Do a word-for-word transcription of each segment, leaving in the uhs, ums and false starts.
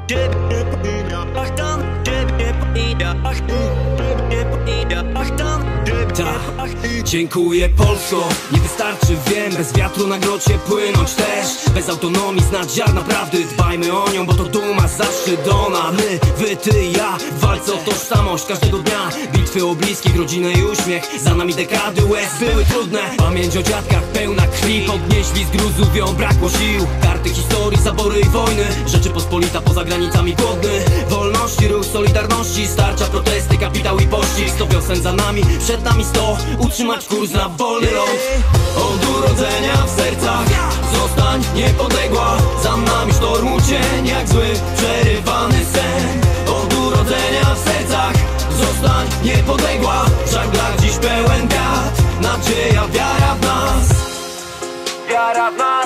Dziękuję Polsko, nie wystarczy, wiem, bez wiatru na grocie płynąć też. Bez autonomii znać ziarna prawdy, dbajmy o nią, bo to duma, zaszczyt ona. My, wy, ty i ja, w walce o tożsamość każdego dnia. Bitwy o bliskich, rodzinę i uśmiech, za nami dekady łez były trudne. Pamięć o dziadkach pełna krwi, podnieśli z gruzów, ją brakło sił. Karty historii, zabory i wojny, Rzeczypospolita poza granicami głodny. Wolności, ruch solidarności, starcia, protesty, kapitał i pościg. Sto wiosen za nami, przed nami sto, utrzymać kurs na wolny ląd. Od urodzenia w sercach zostań niepodległa, za nami sztormu cień, jak zły przerywany sen. Od urodzenia w sercach zostań niepodległa, w żaglach dziś pełen wiatr, nadzieja, wiara w nas. Wiara w nas.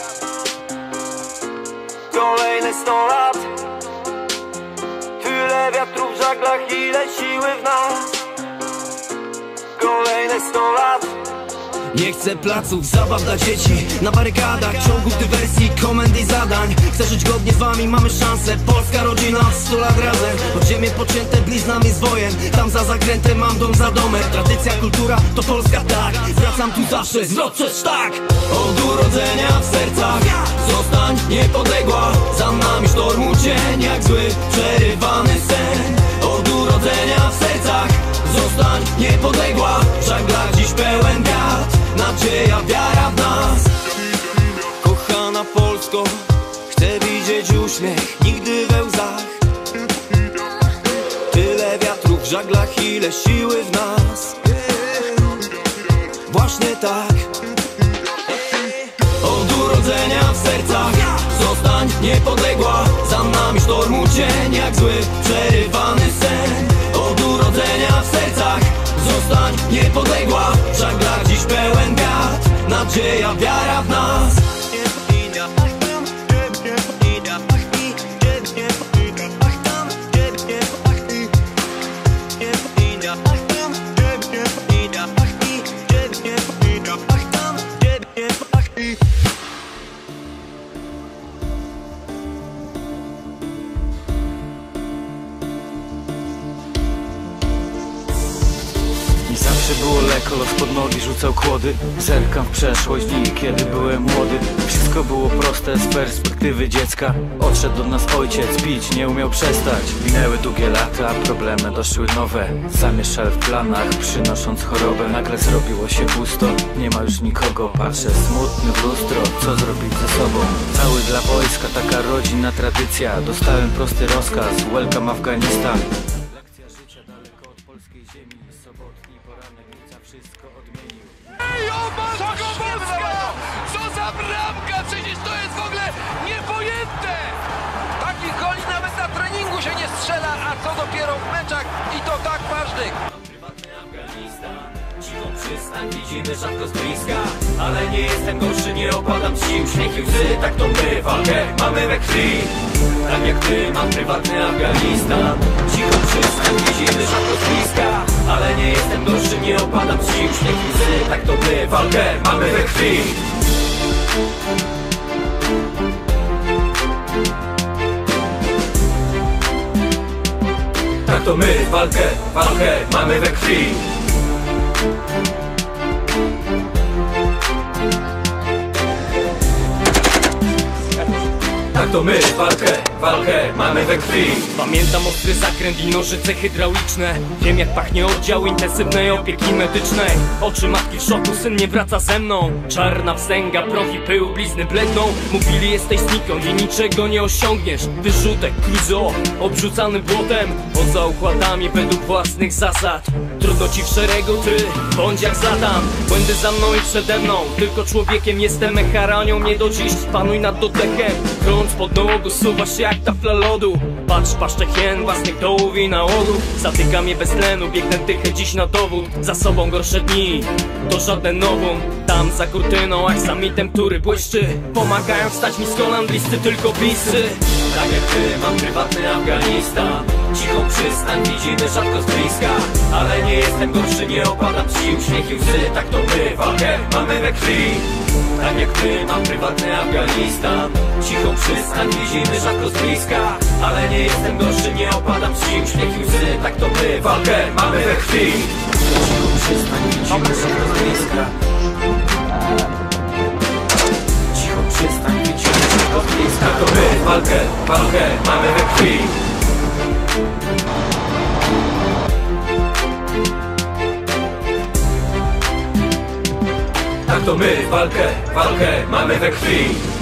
Kolejne sto lat, tyle wiatru w żaglach, ile siły w nas. Kolejne sto lat. Nie chcę placów, zabaw dla dzieci, na barykadach, ciągów dywersji, komend i zadań. Chcę żyć godnie z wami, mamy szansę, polska rodzina, sto lat razem. Od ziemię pocięte bliznami z wojen, tam za zakrętem mam dom za domem. Tradycja, kultura, to Polska, tak, wracam tu zawsze, zwrot przez tak. Od urodzenia w sercach zostań niepodległa, za nami sztormu cień, jak zły przerywany sen. Od urodzenia w sercach zostań niepodległa, w żaglach dziś pełen wiatr, nadzieja, wiara w nas. Kochana Polsko, chcę widzieć uśmiech, nigdy we łzach. Tyle wiatru w żaglach, ile siły w nas. Właśnie tak. Od urodzenia w sercach zostań niepodległa, za nami sztormu cień, jak zły przerywany sen. Od urodzenia w sercach zostań niepodległa, w żaglach dziś pełen wiatr, nadzieja, wiara w nas. Zawsze było lekko, los pod nogi rzucał kłody. Zerkam w przeszłość i kiedy byłem młody, wszystko było proste z perspektywy dziecka. Odszedł do nas ojciec, pić nie umiał przestać. Minęły długie lata, problemy doszły nowe. Zamieszały w planach, przynosząc chorobę. Nagle zrobiło się pusto, nie ma już nikogo. Patrzę smutny w lustro, co zrobić ze sobą. Cały dla wojska, taka rodzinna tradycja. Dostałem prosty rozkaz, welcome Afganistan. Sobotni poranek Nica wszystko odmienił. Ej, o matko boska! Co za bramka! Przecież to jest w ogóle niepojęte! Takich goli nawet na treningu się nie strzela, a co dopiero w meczach i to tak ważnych. Prywatny Afganistan, cichą przystań, widzimy rzadko z bliska. Ale nie jestem gorszy, nie opadam ci uśmiech i łzy, tak to my walkę mamy we krwi. Tak jak ty, mam prywatny Afganistan, cichą przystań, widzimy rzadko z bliska. Ale nie jestem gorszy, nie opadam ci uśmiech i łzy, tak to my walkę mamy we krwi. Tak to my walkę, walkę mamy we krwi. Tak to my walkę, walkę mamy we krwi. Pamiętam ostry zakręt i nożyce hydrauliczne. Wiem jak pachnie oddział intensywnej opieki medycznej. Oczy matki w szoku, syn nie wraca ze mną. Czarna wstęga, proch i pył, blizny bledną. Mówili jesteś znikąd i niczego nie osiągniesz. Wyrzutek, kruzo, obrzucany błotem. Poza układami według własnych zasad. Trudno ci w szeregu, ty, bądź jak Zlatan. Błędy za mną i przede mną, tylko człowiekiem jestem. Mecharanią mnie do dziś, panuj nad oddechem. Krąc pod nogą, suwasz się jak tafla lodu. Patrz, paszczę hien własnych dołów i nałogów. Zatyka mnie bez tlenu, biegnę tychę dziś na dowód. Za sobą gorsze dni, to żadne nowum. Tam za kurtyną, aksamitem, który błyszczy. Pomagają wstać mi z kolan bliscy, tylko bliscy. Tak jak ty, mam prywatny Afganistan. Cichą przystań, widzimy rzadko z bliska. Ale nie jestem gorszy, nie opadam ci uśmiech i łzy. Tak to my walkę mamy we krwi. Tak jak my, mam prywatny Afganistan. Cichą przystań widzimy rzadko z bliska, ale nie jestem gorszy, nie opadam z sił. Śmiech i łzy, tak to my, walkę mamy we krwi. Cichą przystań widzimy rzadko z bliska. Cichą przystań widzimy rzadko z bliska. Tak to my, walkę, walkę mamy we krwi. Tak to my, walkę, walkę mamy we krwi.